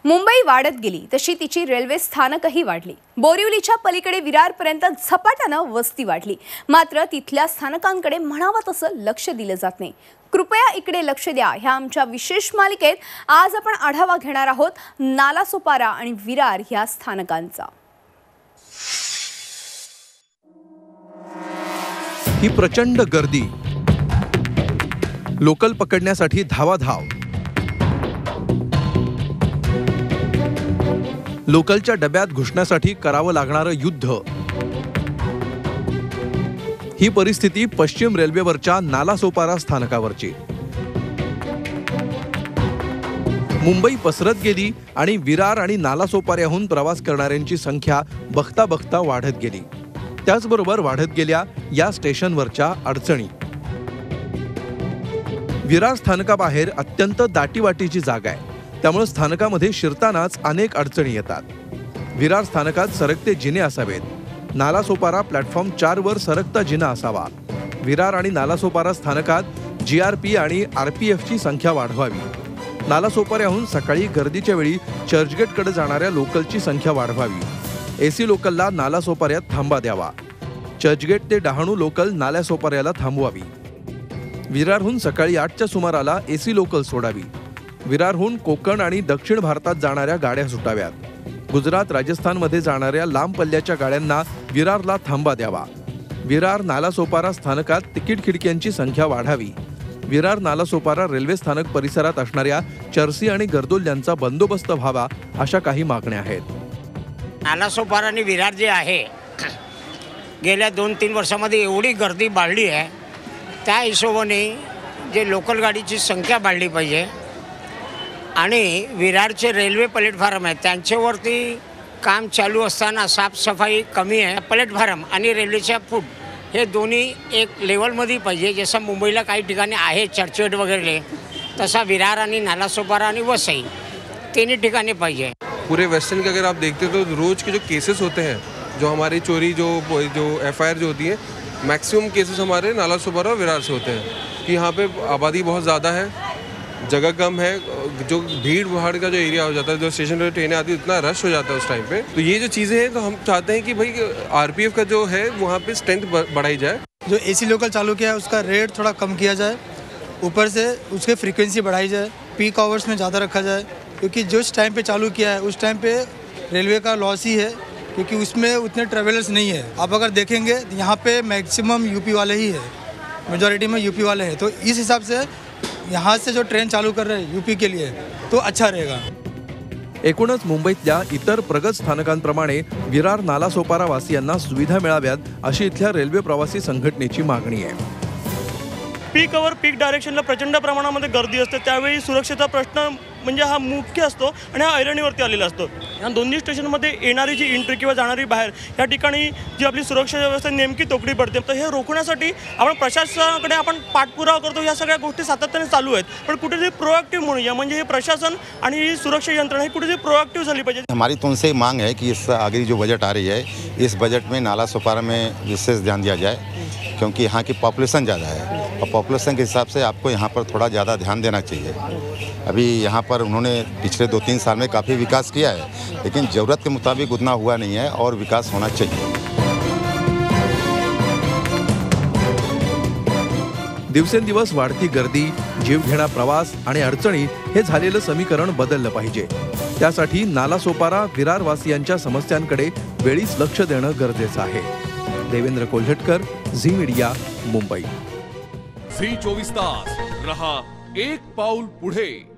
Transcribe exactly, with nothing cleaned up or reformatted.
मुंबई वाढत गेली तशी तिची रेल्वे स्थानकही वाढली। बोरिवलीच्या पलीकडे विरारपर्यंत झपाट्यानं वस्ती वाढली, मात्र तिथल्या स्थानकांकडे म्हणावं तसं लक्ष दिलं जात नाही। कृपया इकडे लक्ष द्या ह्या आमच्या विशेष मालिकेत आज आपण आढावा घेणार आहोत नालासोपारा आणि विरार ह्या स्थानकांचा। ही प्रचंड गर्दी, लोकल पकडण्यासाठी धावाधाव, लोकलच्या डब्यात घुसण्यासाठी करावं लागणारं युद्ध, ही परिस्थिती पश्चिम रेल्वेवरच्या नालासोपारा स्थानकावरची। मुंबई पसरत गेली आणि विरार आणि नालासोपाऱ्याहून प्रवास करणाऱ्यांची संख्या बघता बघता वाढत गेली। त्याचबरोबर वाढत गेल्या या स्टेशनवरच्या अडचणी। विरार स्थानकाबाहेर अत्यंत दाटीवाटीची जागा आहे, त्यामुळे स्थानकामध्ये शिरतानाच अनेक अडचणी येतात। विरार स्थानकात सरकते जिने असावेत, नालासोपारा प्लॅटफॉर्म चार वर सरकता जिना असावा। विरार आणि नालासोपारा स्थानकात जी आर पी आणि आर पी एफ ची संख्या वाढवावी। नालासोपाऱ्याहून सकाळी गर्दीच्या वेळी चर्चगेटकडे जाणाऱ्या लोकलची संख्या वाढवावी। एसी लोकलला नालासोपाऱ्यात थांबा द्यावा। चर्चगेट ते डहाणू लोकल नालासोपाऱ्याला थांबवावी। विरारहून सकाळी आठच्या सुमाराला एसी लोकल सोडावी। विरारहून कोकण आणि दक्षिण भारतात जाणाऱ्या गाड्या सुटाव्यात। गुजरात राजस्थानमध्ये जाणाऱ्या लांब पल्ल्याच्या गाड्यांना विरारला थांबा द्यावा। विरार नालासोपारा स्थानकात तिकीट खिडक्यांची संख्या वाढावी। विरार नालासोपारा रेल्वे स्थानक परिसरात असणाऱ्या चर्सी आणि गर्दोल्यांचा बंदोबस्त व्हावा, अशा काही मागण्या आहेत। नालासोपारा आणि विरार जे आहे, गेल्या दोन तीन वर्षामध्ये एवढी गर्दी वाढली आहे, त्या हिशोबाने जे लोकल गाडीची संख्या वाढली पाहिजे आणि विरारचे रेल्वे प्लॅटफॉर्म आहेत त्यांच्यावरती काम चालू असताना साफसफाई कमी आहे। प्लॅटफॉर्म आणि रेल्वेच्या फूट हे दोन्ही एक लेवलमध्ये पाहिजे। जसं मुंबईला काही ठिकाणी आहे चर्चगेट वगैरे, तसा विरार आणि नालासोपारा आणि वसई तीनही ठिकाणी पाहिजे। पूरे वेस्टर्न के अगर आप देखते हो तो रोज़ के जो केसेस होते हैं, जो हमारी चोरी जो जो एफ आई आर जो होती है, मैक्सिमम केसेस हमारे नालासोपारा और विरार से होते हैं कि यहाँ पे आबादी बहुत ज़्यादा है, जगह कम है, जो भीड़ भाड़ का जो एरिया हो जाता है, जो स्टेशन पर ट्रेनें आती है इतना रश हो जाता है उस टाइम पे। तो ये जो चीज़ें हैं, तो हम चाहते हैं कि भाई आर पी एफ का जो है वहाँ पे स्ट्रेंथ बढ़ाई जाए। जो ए सी लोकल चालू किया है उसका रेट थोड़ा कम किया जाए, ऊपर से उसकी फ्रीक्वेंसी बढ़ाई जाए, पीक आवर्स में ज़्यादा रखा जाए, क्योंकि जिस टाइम पे चालू किया है उस टाइम पे रेलवे का लॉस ही है, क्योंकि उसमें उतने ट्रेवलर्स नहीं है। आप अगर देखेंगे यहाँ पे मैक्सिमम यूपी वाले ही है, मेजॉरिटी में यूपी वाले हैं, तो इस हिसाब से यहाँ से जो ट्रेन चालू कर रहे हैं यूपी के लिए तो अच्छा रहेगा। एकूणच मुंबईतल्या इतर प्रगत स्थानकांप्रमाणे विरार नालासोपारा वासियांना सुविधा मिळाव्यात, अशी इथल्या रेल्वे प्रवासी संघटनेची मागणी आहे। पीक अवर पीक डायरेक्शनला प्रचंड प्रमाणामध्ये गर्दी असते, त्यावेळी सुरक्षेचा प्रश्न म्हणजे हा मुख्य असतो आणि हा ऐरणीवरती आलेला असतो। या दोन्ही स्टेशनमध्ये येणारी जी एंट्री किंवा जाणारी बाहेर या ठिकाणी जी आपली सुरक्षा व्यवस्था नेमकी तोकडी पडते। तर हे रोखण्यासाठी आपण प्रशासनाकडे आपण पाठपुरावा करतो, या सगळ्या गोष्टी सातत्याने चालू आहेत, पण कुठेतरी प्रोएक्टिव्ह म्हणून या म्हणजे हे प्रशासन आणि ही सुरक्षा यंत्रणा ही कुठेतरी प्रोएक्टिव्ह झाली पाहिजे। हमारी तो उनसे मांग है कि इस आगे जो बजट आ रही है, इस बजट में नालासोपारा में विशेष ध्यान दिया जाए, क्योंकि यहाँ की पॉपुलेशन ज़्यादा है और पॉपुलेशन के हिसाब से आपको यहाँ पर थोड़ा ज़्यादा ध्यान देना चाहिए। अभी यहाँ पर उन्होंने पिछले दो तीन साल में काफ़ी विकास किया है, लेकिन ज़रूरत के मुताबिक उतना हुआ नहीं है और विकास होना चाहिए। दिवसेंदिवस वाढती गर्दी, जीवघेणा प्रवास आणि अडचणी हे झालेलं समीकरण बदललं पाहिजे। त्यासाठी नालासोपारा विरार वासियांच्या समस्यांकडे वेळीच लक्ष देणं गरजेचं आहे। Devendra Kolhatkar, Zee media, Mumbai. Zee चोवीस तास रहा एक पाऊल पुढे।